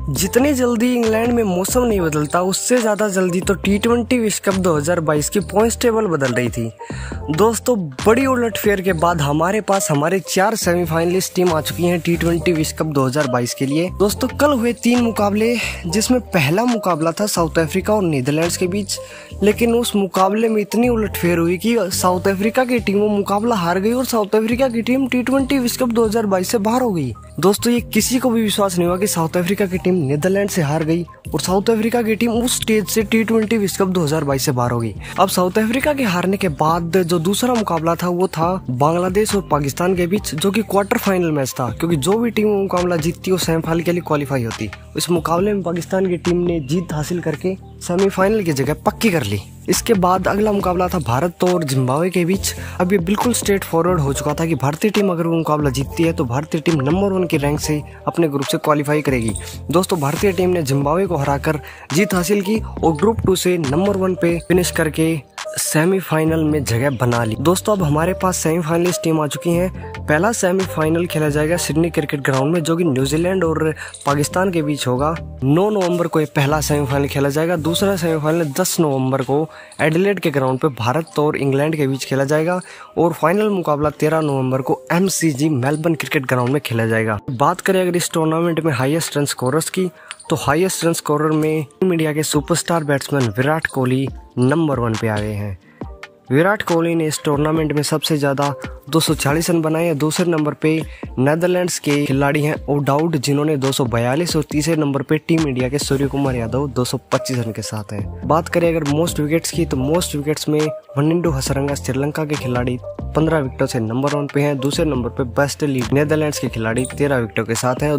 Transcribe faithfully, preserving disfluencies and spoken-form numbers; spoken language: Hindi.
जितनी जल्दी इंग्लैंड में मौसम नहीं बदलता उससे ज़्यादा जल्दी तो टी ट्वेंटी विश्व कप दो हज़ार बाईस की पॉइंट्स टेबल बदल रही थी। दोस्तों, बड़ी उलटफेर के बाद हमारे पास हमारे चार सेमीफाइनलिस्ट टीम आ चुकी हैं टी ट्वेंटी विश्व कप दो हज़ार बाईस के लिए। दोस्तों, कल हुए तीन मुकाबले, जिसमें पहला मुकाबला था साउथ अफ्रीका और नीदरलैंड्स के बीच, लेकिन उस मुकाबले में इतनी उलटफेर हुई कि साउथ अफ्रीका की टीम वो मुकाबला हार गई और साउथ अफ्रीका की टीम टी ट्वेंटी विश्व कप दो हज़ार बाईस से बाहर हो गई। दोस्तों, ये किसी को भी विश्वास नहीं हुआ कि साउथ अफ्रीका की टीम नीदरलैंड से हार गई और साउथ अफ्रीका की टीम उस स्टेज से टी ट्वेंटी विश्व कप दो हज़ार बाईस से बाहर हो गई। अब साउथ अफ्रीका के हारने के बाद जो दूसरा मुकाबला था वो था बांग्लादेश और पाकिस्तान के बीच, जो कि क्वार्टर फाइनल मैच था, क्योंकि जो भी टीम मुकाबला जीतती वो सेमीफाइनल के लिए क्वालिफाई होती। इस मुकाबले में पाकिस्तान की टीम ने जीत हासिल करके सेमीफाइनल की जगह पक्की कर ली। इसके बाद अगला मुकाबला था भारत और जिम्बाब्वे के बीच। अब ये बिल्कुल स्ट्रेट फॉरवर्ड हो चुका था कि भारतीय टीम अगर वो मुकाबला जीतती है तो भारतीय टीम नंबर वन की रैंक से अपने ग्रुप से क्वालिफाई करेगी। दोस्तों, भारतीय टीम ने जिम्बाब्वे को हराकर जीत हासिल की और ग्रुप टू से नंबर वन पे फिनिश करके सेमीफाइनल में जगह बना ली। दोस्तों, अब हमारे पास सेमीफाइनलिस्ट टीम आ चुकी हैं। पहला सेमीफाइनल खेला जाएगा सिडनी क्रिकेट ग्राउंड में, जो कि न्यूजीलैंड और पाकिस्तान के बीच होगा। नौ नवंबर को एक पहला सेमीफाइनल खेला जाएगा। दूसरा सेमीफाइनल दस नवंबर को एडिलेड के ग्राउंड पे भारत और इंग्लैंड के बीच खेला जाएगा और फाइनल मुकाबला तेरह नवंबर को M C G Melbourne cricket ground में खेला जाएगा। बात करें अगर इस टूर्नामेंट में हाईएस्ट रन स्कोरर्स की, तो हाईएस्ट रन स्कोरर में टीम इंडिया के superstar batsman Virat Kohli number one पे आ गए हैं। विराट कोहली ने इस टूर्नामेंट में सबसे ज्यादा दो सौ चालीस रन बनाए हैं। दूसरे नंबर पे नेदरलैंड्स के खिलाड़ी हैं ओडाउड, जिन्होंने दो सौ बयालीस, और तीसरे नंबर पे टीम इंडिया के सूर्य कुमार यादव दो सौ पच्चीस रन के साथ हैं। बात करें अगर मोस्ट विकेट्स की, तो मोस्ट विकेट्स में वनिंडो हसरंगा श्रीलंका के खिलाड़ी पंद्रह विकेटों से नंबर वन पे हैं। दूसरे नंबर पे बेस्ट लीड नेदरलैंड्स के खिलाड़ी तेरह विकेटों के साथ हैं।